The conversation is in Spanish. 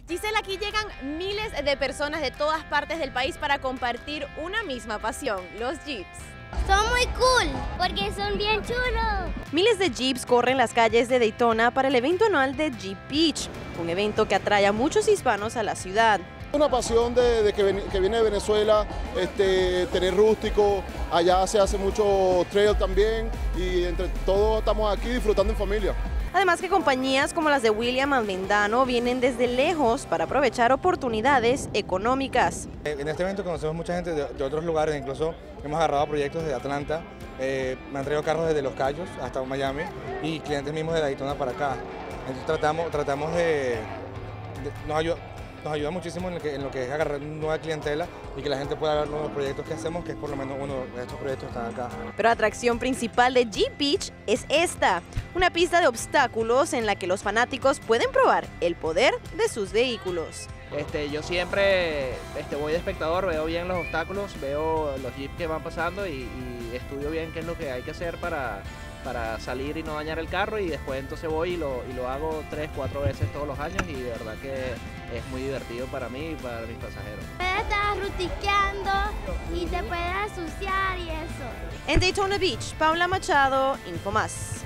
Giselle, aquí llegan miles de personas de todas partes del país para compartir una misma pasión, los Jeeps. Son muy cool porque son bien chulos. Miles de Jeeps corren las calles de Daytona para el evento anual de Jeep Beach, un evento que atrae a muchos hispanos a la ciudad. Una pasión que viene de Venezuela, tener rústico, allá se hace mucho trail también y entre todos estamos aquí disfrutando en familia. Además que compañías como las de William Almendano vienen desde lejos para aprovechar oportunidades económicas. En este evento conocemos mucha gente de otros lugares, incluso hemos agarrado proyectos de Atlanta, me han traído carros desde Los Cayos hasta Miami y clientes mismos de Daytona para acá. Entonces tratamos nos ayuda muchísimo en lo que es agarrar nueva clientela y que la gente pueda ver nuevos proyectos que hacemos, que es por lo menos uno de estos proyectos que están acá. Pero la atracción principal de Jeep Beach es esta, una pista de obstáculos en la que los fanáticos pueden probar el poder de sus vehículos. Yo siempre voy de espectador, veo bien los obstáculos, veo los jeeps que van pasando y estudio bien qué es lo que hay que hacer para salir y no dañar el carro, y después entonces voy y lo hago 3, 4 veces todos los años, y de verdad que es muy divertido para mí y para mis pasajeros. Puedes estar rustiqueando y te puedes asociar y eso. En Daytona Beach, Paula Machado, Infomás.